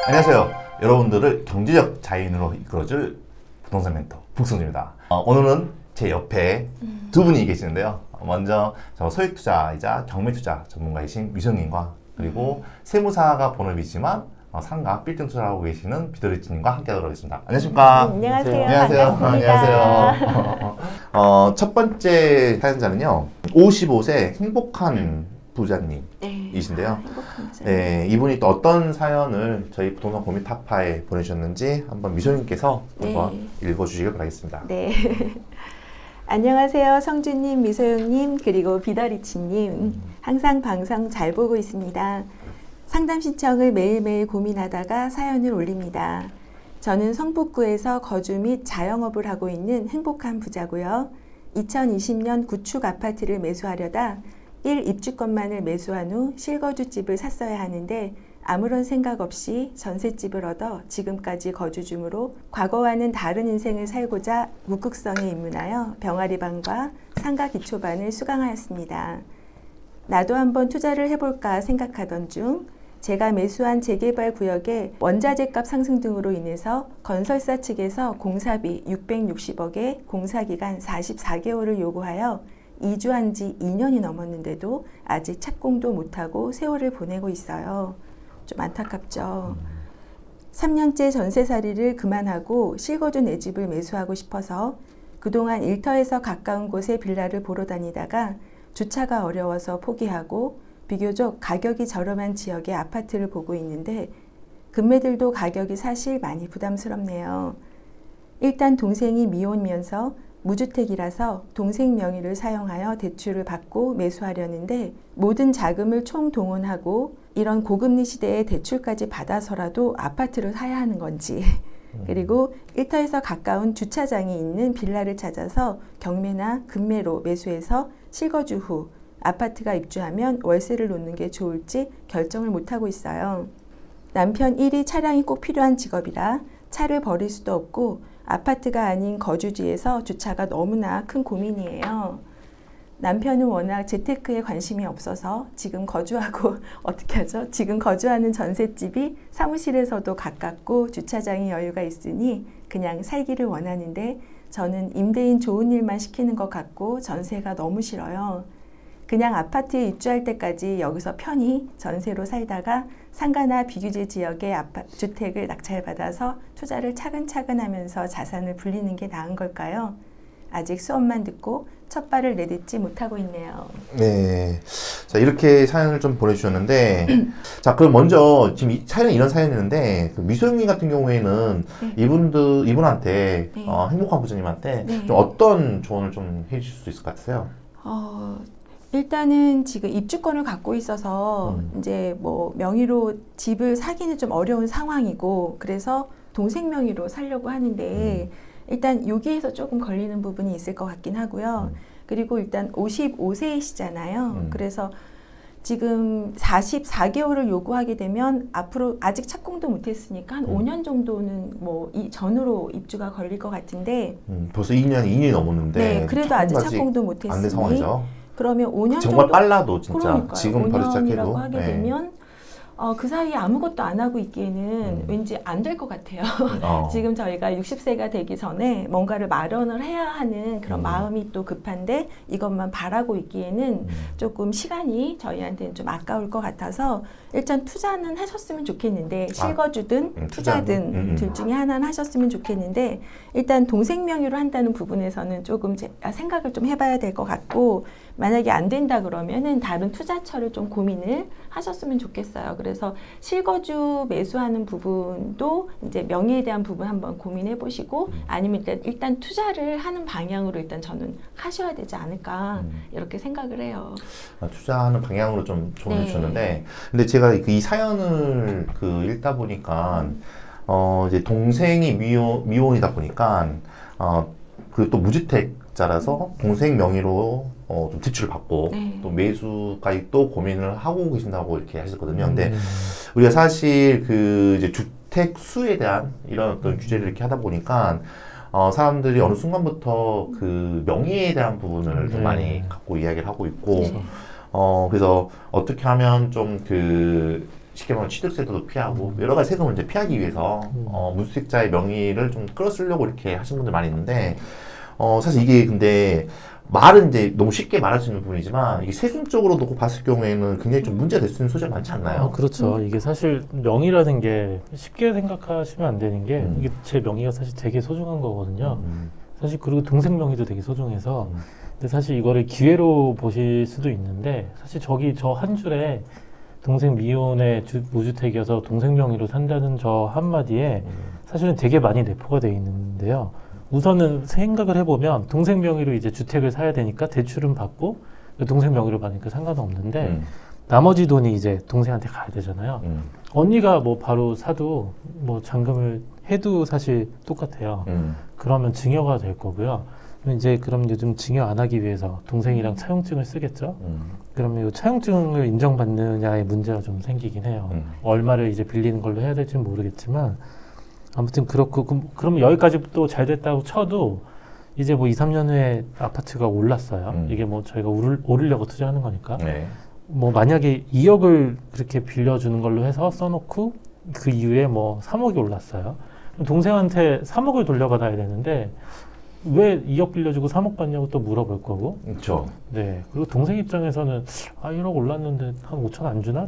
안녕하세요. 여러분들을 경제적 자유인으로 이끌어줄 부동산 멘토 북성주입니다. 오늘은 제 옆에 두 분이 계시는데요. 먼저 저 소액투자이자 경매투자 전문가이신 미소님과 그리고 세무사가 본업이지만 상가 빌딩 투자를 하고 계시는 비더리치님과 함께하도록 하겠습니다. 안녕하십니까? 안녕하세요. 안녕하세요. 반갑습니다. 안녕하세요. 첫 번째 사연자는요. 55세 행복한 부자님이신데요. 네, 이분이 또 어떤 사연을 저희 부동산 고민 타파에 보내주셨는지 한번 미소님께서 한번 읽어주시길 바라겠습니다. 네. 안녕하세요. 성주님, 미소영님, 그리고 비더리치님. 항상 방송 잘 보고 있습니다. 상담 신청을 매일매일 고민하다가 사연을 올립니다. 저는 성북구에서 거주 및 자영업을 하고 있는 행복한 부자고요. 2020년 구축 아파트를 매수하려다 1 입주권만을 매수한 후 실거주집을 샀어야 하는데 아무런 생각 없이 전셋집을 얻어 지금까지 거주 중으로 과거와는 다른 인생을 살고자 묵극성에 입문하여 병아리반과 상가 기초반을 수강하였습니다. 나도 한번 투자를 해볼까 생각하던 중 제가 매수한 재개발 구역의 원자재값 상승 등으로 인해서 건설사 측에서 공사비 660억에 공사기간 44개월을 요구하여 이주한 지 2년이 넘었는데도 아직 착공도 못하고 세월을 보내고 있어요. 좀 안타깝죠. 3년째 전세살이를 그만하고 실거주 내 집을 매수하고 싶어서 그동안 일터에서 가까운 곳에 빌라를 보러 다니다가 주차가 어려워서 포기하고 비교적 가격이 저렴한 지역의 아파트를 보고 있는데 금매들도 가격이 사실 많이 부담스럽네요. 일단 동생이 미혼이면서 무주택이라서 동생 명의를 사용하여 대출을 받고 매수하려는데 모든 자금을 총동원하고 이런 고금리 시대에 대출까지 받아서라도 아파트를 사야 하는 건지 그리고 일터에서 가까운 주차장이 있는 빌라를 찾아서 경매나 금매로 매수해서 실거주 후 아파트가 입주하면 월세를 놓는 게 좋을지 결정을 못하고 있어요. 남편 일이 차량이 꼭 필요한 직업이라 차를 버릴 수도 없고 아파트가 아닌 거주지에서 주차가 너무나 큰 고민이에요. 남편은 워낙 재테크에 관심이 없어서 지금 거주하고 어떻게 하죠? 지금 거주하는 전셋집이 사무실에서도 가깝고 주차장에 여유가 있으니 그냥 살기를 원하는데 저는 임대인 좋은 일만 시키는 것 같고 전세가 너무 싫어요. 그냥 아파트에 입주할 때까지 여기서 편히 전세로 살다가 상가나 비규제 지역의 주택을 낙찰받아서 투자를 차근차근 하면서 자산을 불리는 게 나은 걸까요? 아직 수업만 듣고 첫 발을 내딛지 못하고 있네요. 네. 자, 이렇게 사연을 좀 보내주셨는데, 자, 그럼 먼저, 지금 사연은 이런 사연이었는데, 그 미소영님 같은 경우에는 이분한테, 행복한 부자님한테 좀 어떤 조언을 좀 해주실 수 있을 것 같으세요? 일단은 지금 입주권을 갖고 있어서 이제 뭐 명의로 집을 사기는 좀 어려운 상황이고 그래서 동생 명의로 살려고 하는데 일단 여기에서 조금 걸리는 부분이 있을 것 같긴 하고요. 그리고 일단 55세이시잖아요. 그래서 지금 44개월을 요구하게 되면 앞으로 아직 착공도 못했으니까 한 5년 정도는 뭐 전으로 입주가 걸릴 것 같은데 벌써 2년이 넘었는데 네, 그래도 아직 착공도 못했으니 안 된 상황이죠. 그러면 5년 정말 정도? 빨라도 진짜 그러니까요. 지금 바로 시작해도 5년이라고 하게 되면 그 사이에 아무것도 안 하고 있기에는 왠지 안 될 것 같아요. 지금 저희가 60세가 되기 전에 뭔가를 마련을 해야 하는 그런 마음이 또 급한데 이것만 바라고 있기에는 조금 시간이 저희한테는 좀 아까울 것 같아서 일단 투자는 하셨으면 좋겠는데 실거주든 투자든 둘 중에 하나는 하셨으면 좋겠는데 일단 동생 명의로 한다는 부분에서는 조금 생각을 좀 해봐야 될 것 같고 만약에 안 된다 그러면은 다른 투자처를 좀 고민을 하셨으면 좋겠어요. 그래서 실거주 매수하는 부분도 이제 명의에 대한 부분 한번 고민해 보시고 아니면 일단 투자를 하는 방향으로 일단 저는 하셔야 되지 않을까 이렇게 생각을 해요. 투자하는 방향으로 좀 조언해 주셨는데 근데 제가 이 사연을 읽다 보니까 이제 동생이 미혼이다 보니까 그 또 무주택자라서 동생 명의로 좀 대출을 받고 또 매수까지 또 고민을 하고 계신다고 이렇게 하셨거든요. 근데 우리가 사실 그 이제 주택 수에 대한 이런 어떤 규제를 이렇게 하다 보니까 사람들이 어느 순간부터 그 명의에 대한 부분을 좀 많이 갖고 이야기를 하고 있고 그래서 어떻게 하면 좀 쉽게 말하면 취득세도 피하고 여러 가지 세금을 이제 피하기 위해서 무주택자의 명의를 좀 끌어쓰려고 이렇게 하시는 분들 많이 있는데 사실 이게 근데 말은 이제 너무 쉽게 말할 수 있는 부분이지만 이게 세금적으로 놓고 봤을 경우에는 굉장히 좀 문제가 될 수 있는 소지가 많지 않나요? 그렇죠. 이게 사실 명의라는 게 쉽게 생각하시면 안 되는 게 이게 제 명의가 사실 되게 소중한 거거든요. 사실 그리고 동생 명의도 되게 소중해서 근데 사실 이거를 기회로 보실 수도 있는데 사실 저 한 줄에 동생 미혼의 무주택이어서 동생 명의로 산다는 저 한마디에 사실은 되게 많이 내포가 돼 있는데요. 우선은 생각을 해보면 동생 명의로 이제 주택을 사야 되니까 대출은 받고 동생 명의로 받으니까 상관은 없는데 나머지 돈이 이제 동생한테 가야 되잖아요. 언니가 뭐 바로 사도 뭐 잔금을 해도 사실 똑같아요. 그러면 증여가 될 거고요. 그럼 요즘 증여 안 하기 위해서 동생이랑 차용증을 쓰겠죠. 그러면 이 차용증을 인정받느냐의 문제가 좀 생기긴 해요. 얼마를 이제 빌리는 걸로 해야 될지는 모르겠지만 아무튼 그렇고 그럼 여기까지 또 잘 됐다고 쳐도 이제 뭐 2, 3년 후에 아파트가 올랐어요. 이게 뭐 저희가 오르려고 투자하는 거니까. 네. 뭐 만약에 2억을 그렇게 빌려주는 걸로 해서 써놓고 그 이후에 뭐 3억이 올랐어요. 그럼 동생한테 3억을 돌려받아야 되는데 왜 2억 빌려주고 3억 받냐고 또 물어볼 거고. 그렇죠. 네. 그리고 동생 입장에서는 1억 올랐는데 한 5천 안 주나?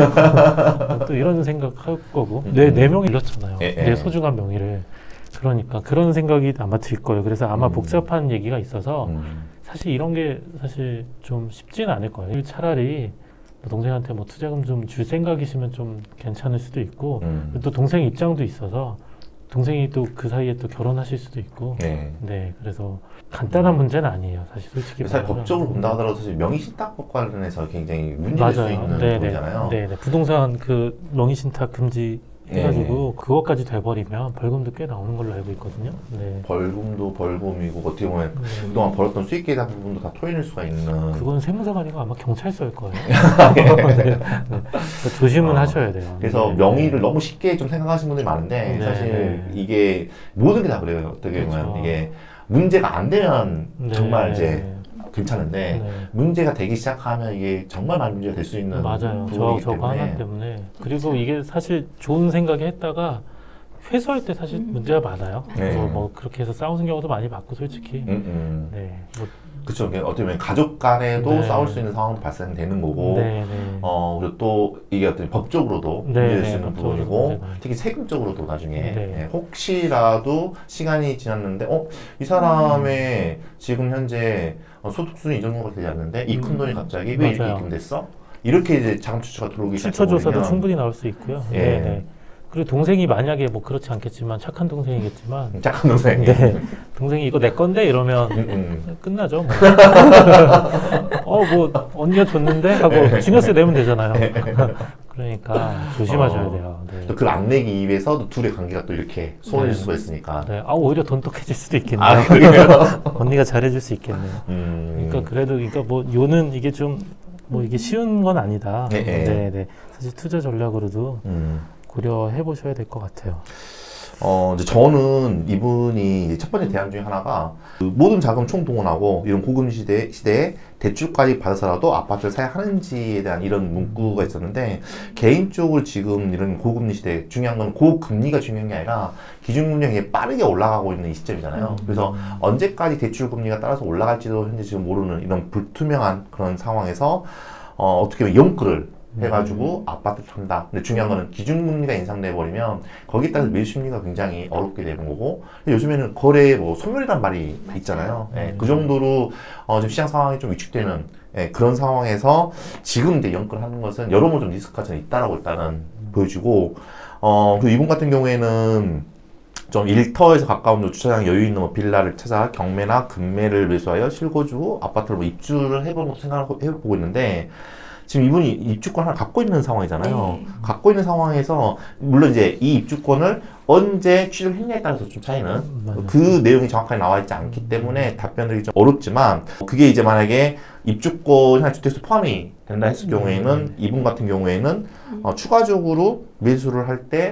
또 이런 생각할 거고. 내 명의 잃었잖아요. 내 소중한 명의를. 그러니까 그런 생각이 아마 들 거예요. 그래서 아마 복잡한 얘기가 있어서 사실 이런 게 사실 좀 쉽지는 않을 거예요. 차라리 동생한테 뭐 투자금 좀 줄 생각이시면 좀 괜찮을 수도 있고 또 동생 입장도 있어서 동생이 또 그 사이에 또 결혼하실 수도 있고 네 그래서 간단한 문제는 아니에요 사실 솔직히 사실 법적으로 본다 하더라도 사실 명의신탁법 관련해서 굉장히 문제될 수 있는 부분이잖아요. 네, 부동산 그 명의신탁 금지 해가지고 그것까지 돼버리면 벌금도 꽤 나오는 걸로 알고 있거든요. 네. 벌금도 벌금이고 어떻게 보면 그동안 벌었던 수익에 대한 부분도 다 토해낼 수가 있는. 그건 세무서가 아니고 아마 경찰서일 거예요. 네. 조심은 하셔야 돼요. 그래서 명의를 너무 쉽게 좀 생각하시는 분들이 많은데 사실 이게 모든 게 다 그래요. 어떻게 보면 이게 문제가 안 되면 정말 이제 괜찮은데 문제가 되기 시작하면 이게 정말 많은 문제가 될 수 있는 맞아요. 부분이기 저거 하나 때문에 그리고 이게 사실 좋은 생각에 했다가 회수할 때 사실 문제가 많아요. 뭐 그렇게 해서 싸우는 경우도 많이 봤고 솔직히 네. 그렇죠. 어떻게 보면 가족 간에도 싸울 수 있는 상황도 발생되는 거고 그리고 또 이게 어떤 법적으로도 문제될 수 있는 부분이고 특히 세금적으로도 나중에 혹시라도 시간이 지났는데 이 사람의 지금 현재 소득 수준이 이 정도가 되지 않는데 이 큰 돈이 갑자기 왜 이렇게 입금됐어? 이렇게 이제 자금 추처가 들어오기 시작해버리면 출처 조사도 충분히 나올 수 있고요. 그리고 동생이 만약에 뭐 그렇지 않겠지만 착한 동생이겠지만 착한 동생 동생이 이거 내 건데 이러면 끝나죠 뭐. 뭐 언니가 줬는데 하고 증여세 내면 되잖아요. 그러니까 조심하셔야 돼요. 또 그걸 안 내기 위해서 둘의 관계가 또 이렇게 소원해질 수가 있으니까 오히려 돈독해질 수도 있겠네요. 언니가 잘해줄 수 있겠네요. 그러니까 뭐 요는 이게 좀 뭐 이게 쉬운 건 아니다. 사실 투자 전략으로도 고려해 보셔야 될 것 같아요. 이제 저는 이분이 첫 번째 대안 중에 하나가 그 모든 자금 총동원하고 이런 고금 시대에 대출까지 받아서라도 아파트를 사야 하는지에 대한 이런 문구가 있었는데 개인적으로 지금 이런 고금리 시대 중요한 건 고금리가 중요한 게 아니라 기준금리가 빠르게 올라가고 있는 이 시점이잖아요. 그래서 언제까지 대출금리가 따라서 올라갈지도 현재 지금 모르는 이런 불투명한 그런 상황에서 어떻게 보면 영끌을 해가지고 아파트를 산다. 근데 중요한 거는 기준금리가 인상돼 버리면 거기에 따라서 매수 심리가 굉장히 어렵게 되는 거고 요즘에는 거래에 뭐 소멸이란 말이 있잖아요. 그 정도로 지금 시장 상황이 좀 위축되는 그런 상황에서 지금 이제 영끌하는 것은 여러모로 좀 리스크가 좀 있다라고 일단은 보여지고 그리고 이분 같은 경우에는 좀 일터에서 가까운 주차장 여유 있는 뭐 빌라를 찾아 경매나 금매를 매수하여 실거주 아파트를 뭐 입주를 해보는 것도 생각해보고 있는데 지금 이분이 입주권 하나 갖고 있는 상황이잖아요. 갖고 있는 상황에서 물론 이제 이 입주권을 언제 취득을 했냐에 따라서 좀 차이는 그 내용이 정확하게 나와 있지 않기 때문에 답변드리기 좀 어렵지만 그게 이제 만약에 입주권 하나 주택수 포함이 된다 했을 경우에는 이분 같은 경우에는 추가적으로 매수를 할 때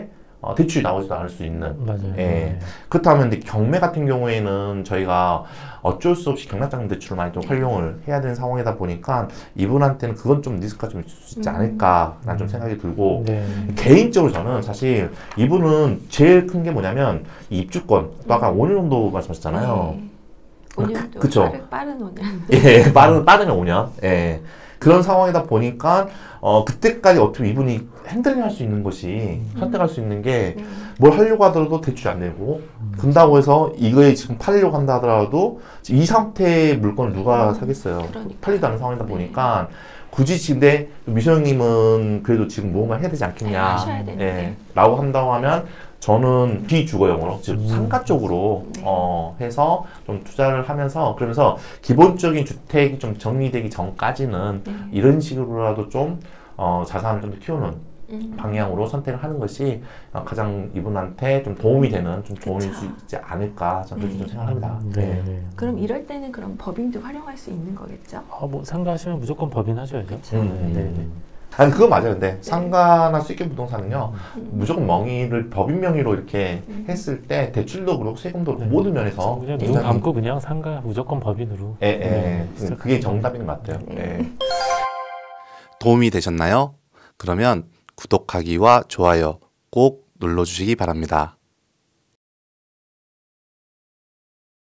대출이 나오지도 않을 수 있는. 맞아요. 예. 네. 그렇다면 근데 경매 같은 경우에는 저희가 어쩔 수 없이 경락장 대출을 많이 좀 활용을 해야 되는 상황이다 보니까 이분한테는 그건 좀 리스크가 좀 있을 수 있지 않을까라는 좀 생각이 들고 네. 개인적으로 저는 사실 이분은 제일 큰 게 뭐냐면 이 입주권 또 아까 5년 정도 말씀하셨잖아요. 네. 5년도 그쵸. 빠른 5년. 예, 빠르면 5년. 예. 그런 상황이다 보니까 그때까지 어떻게 이분이 핸들링 할 수 있는 것이 선택할 수 있는 게 뭘 하려고 하더라도 대출이 안 되고 든다고 해서 이거에 지금 팔려고 한다 하더라도 이 상태의 물건을 누가 사겠어요. 그러니까요. 팔리도 않는 상황이다 네. 보니까 굳이 지금 미소영님은 그래도 지금 무언가 해야 되지 않겠냐. 하셔야 되는데. 예, 라고 한다고 하면 저는 비주거용으로 즉 상가 쪽으로 네. 해서 좀 투자를 하면서 그러면서 기본적인 주택이 좀 정리되기 전까지는 네. 이런 식으로라도 좀 자산을 좀 더 키우는 방향으로 선택을 하는 것이 가장 이분한테 좀 도움이 되는 좀 조언일 그쵸. 수 있지 않을까 저는 그렇게 좀 생각합니다. 네. 네. 그럼 이럴 때는 그럼 법인도 활용할 수 있는 거겠죠? 뭐 상가하시면 무조건 법인 하셔야죠. 그쵸. 네. 네. 아니 그거 맞아요. 근데 상가나 수익형 부동산은요 무조건 명의를 법인 명의로 이렇게 했을 때 대출도 그렇고 세금도 그렇고 네. 모든 면에서 그냥 눈 굉장히 감고 그냥 상가 무조건 법인으로. 그게 정답인 것 같아요. 네. 예. 도움이 되셨나요? 그러면 구독하기와 좋아요 꼭 눌러주시기 바랍니다.